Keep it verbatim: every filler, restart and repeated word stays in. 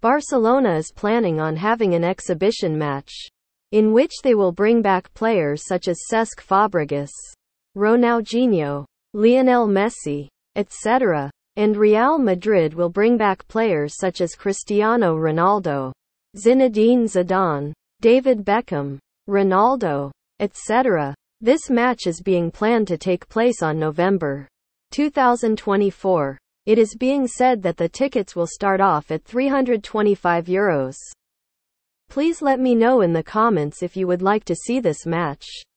Barcelona is planning on having an exhibition match, in which they will bring back players such as Cesc Fabregas, Ronaldinho, Lionel Messi, et cetera. And Real Madrid will bring back players such as Cristiano Ronaldo, Zinedine Zidane, David Beckham, Ronaldo, et cetera. This match is being planned to take place on November two thousand twenty-four. It is being said that the tickets will start off at three hundred twenty-five euros. Please let me know in the comments if you would like to see this match.